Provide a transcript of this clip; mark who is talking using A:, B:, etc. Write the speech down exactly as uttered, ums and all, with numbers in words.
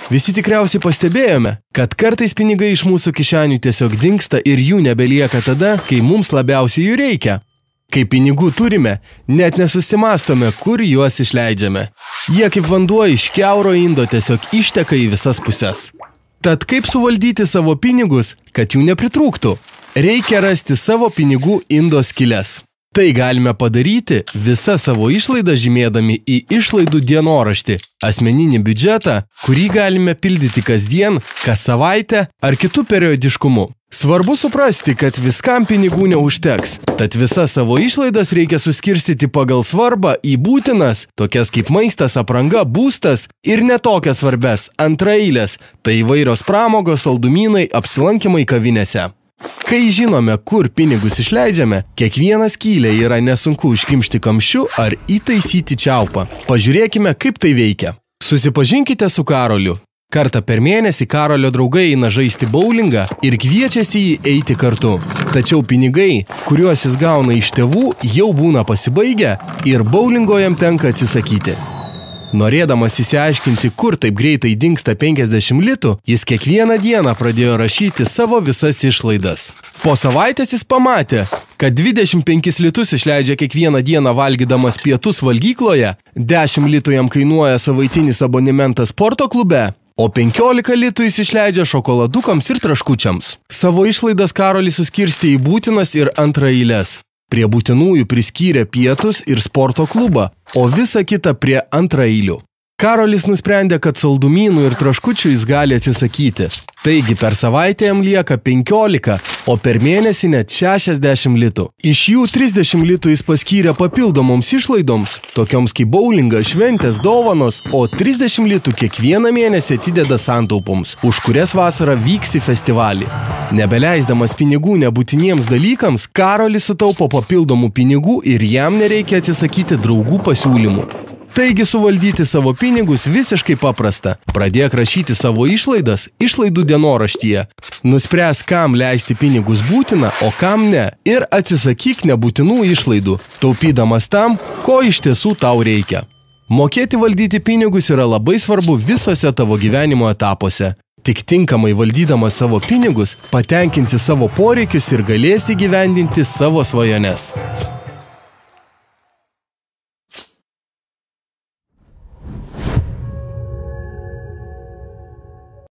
A: Visi tikriausiai pastebėjome, kad kartais pinigai iš mūsų kišenių tiesiog dingsta ir jų nebelieka tada, kai mums labiausiai jų reikia. Kai pinigų turime, net nesusimastome, kur juos išleidžiame. Jie kaip vanduo iš kiauro indo tiesiog išteka į visas puses. Tad kaip suvaldyti savo pinigus, kad jų nepritrūktų? Reikia rasti savo pinigų indo skyles. Tai galime padaryti visą savo išlaidą žymėdami į išlaidų dienoraštį, asmeninį biudžetą, kurį galime pildyti kasdien, kas savaitę ar kitų periodiškumu. Svarbu suprasti, kad viskam pinigų neužteks, tad visas savo išlaidas reikia suskirstyti pagal svarbą į būtinas, tokias kaip maistas, apranga, būstas ir netokias svarbes, antraeilės, tai įvairios pramogos, saldumynai, apsilankymai kavinėse. Kai žinome, kur pinigus išleidžiame, kiekvieną skylę yra nesunku užkimšti kamščiu ar įtaisyti čiaupą. Pažiūrėkime, kaip tai veikia. Susipažinkite su Karoliu. Kartą per mėnesį Karolio draugai eina žaisti boulingą ir kviečiasi jį eiti kartu. Tačiau pinigai, kuriuos jis gauna iš tėvų, jau būna pasibaigę ir boulingo jam tenka atsisakyti. Norėdamas įsiaiškinti, kur taip greitai dingsta penkiasdešimt litų, jis kiekvieną dieną pradėjo rašyti savo visas išlaidas. Po savaitės jis pamatė, kad dvidešimt penkis litus išleidžia kiekvieną dieną valgydamas pietus valgykloje, dešimt litų jam kainuoja savaitinis abonementas sporto klube, o penkiolika litų jis išleidžia šokoladukams ir traškučiams. Savo išlaidas Karolis suskirstė į būtinas ir antraeiles. Prie būtinųjų priskyrė pietus ir sporto klubą, o visą kitą prie antraeilių. Karolis nusprendė, kad saldumynų ir traškučių jis gali atsisakyti. Taigi per savaitę jam lieka penkiolika, o per mėnesį net šešiasdešimt litų. Iš jų trisdešimt litų jis paskyrė papildomoms išlaidoms, tokioms kaip boulingas, šventės, dovanos, o trisdešimt litų kiekvieną mėnesį atideda santaupoms, už kurias vasarą vyks į festivalį. Nebeleisdamas pinigų nebūtiniems dalykams, Karolis sutaupo papildomų pinigų ir jam nereikia atsisakyti draugų pasiūlymų. Taigi suvaldyti savo pinigus visiškai paprasta. Pradėk rašyti savo išlaidas išlaidų dienoraštyje. Nuspręs, kam leisti pinigus būtina, o kam ne. Ir atsisakyk nebūtinų išlaidų, taupydamas tam, ko iš tiesų tau reikia. Mokėti valdyti pinigus yra labai svarbu visose tavo gyvenimo etapuose. Tik tinkamai valdydamas savo pinigus, patenkinsi savo poreikius ir galėsi įgyvendinti savo svajones.